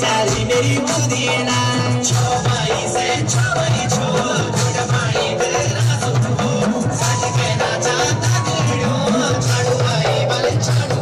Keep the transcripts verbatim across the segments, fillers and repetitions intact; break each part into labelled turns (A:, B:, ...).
A: चाली मेरी मुदीना छो भाई से छो भाई छो गुड भाई तेरा सुख हो सज के नाचा तगड़ो छाड़ू भाई वाले छाड़ू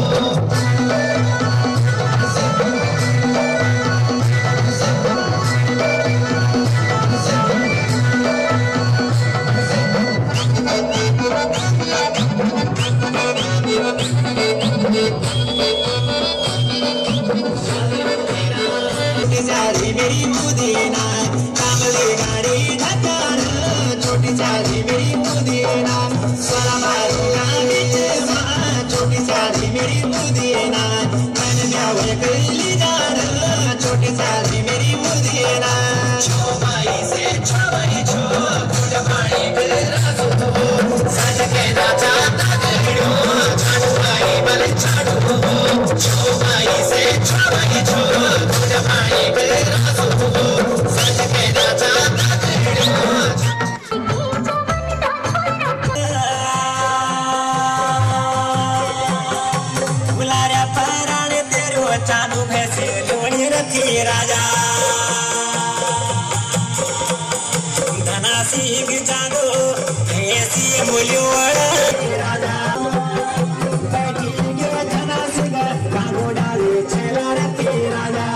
A: चाली मेरी मुदीना कामली गाड़ी ढक्कन छोटी चाली मेरी मुदीना सोना मारूंगा बीच मां छोटी चाली मेरी मुदीना मैंने ब्याह कैली जान छोटी चाली मेरी मुदीना छो भाई से छो भाई छो गुड भाई तेरा सुख हो सज के नाचा तगड़ो छाड़ू भाई वाले छाड़ू छो भाई से छो भाई छो गुड भाई तेरा सुख हो सज के नाचा तगड़ो बुलाया पराने तेरो चांदू भैसे लोणी रथी राजा धना सिंह चांदो ऐसी बोलियो राजा बैठी के धना सिंह कागो डाले छेला रथी राजा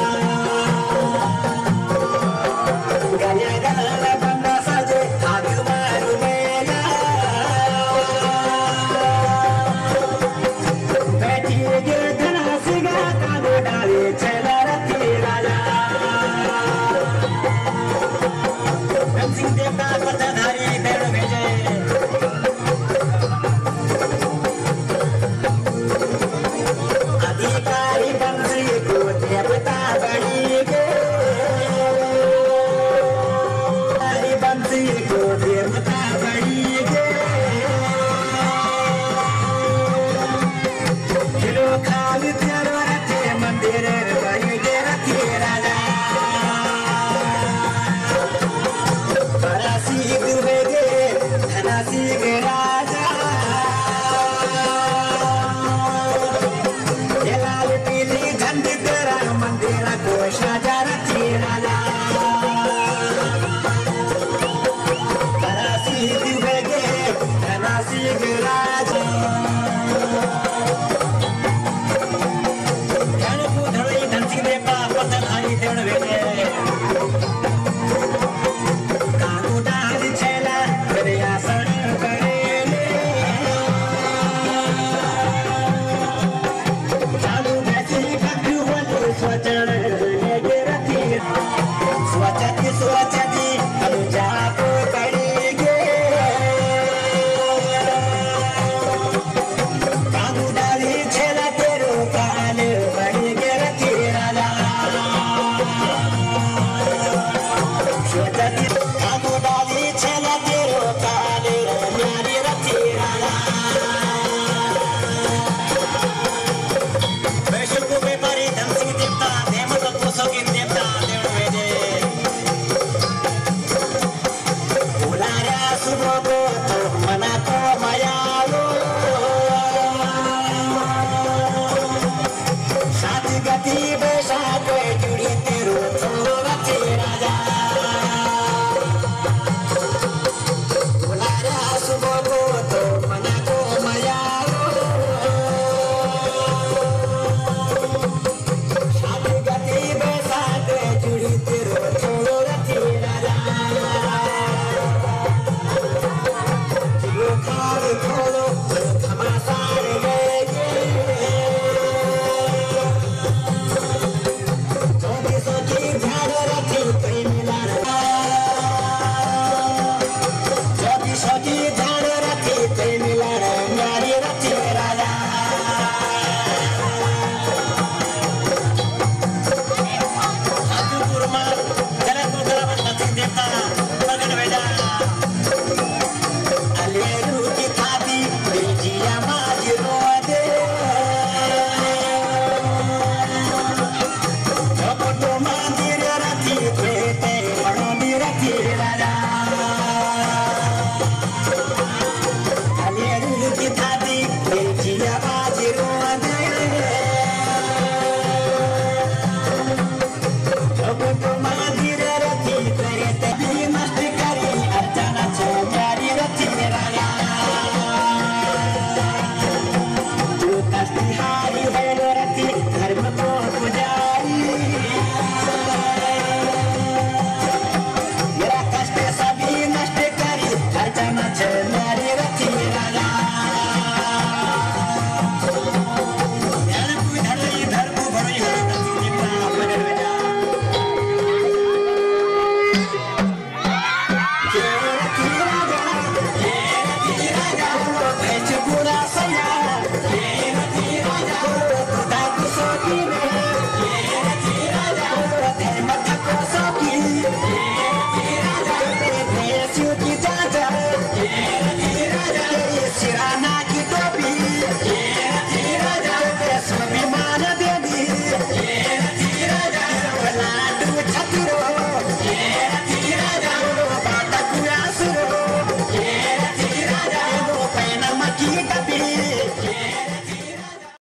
A: गले गले बंदा सजे हाथ मारू मेला बैठी के धना सिंह कागो डाले छेला रथी राजा सिंह देवता पतधारी भैरव भेजे अधिकारी बंसी को देवता बड़ी गे अधिकारी बंसी को देवता बड़ी गे खिलो खाली तेरा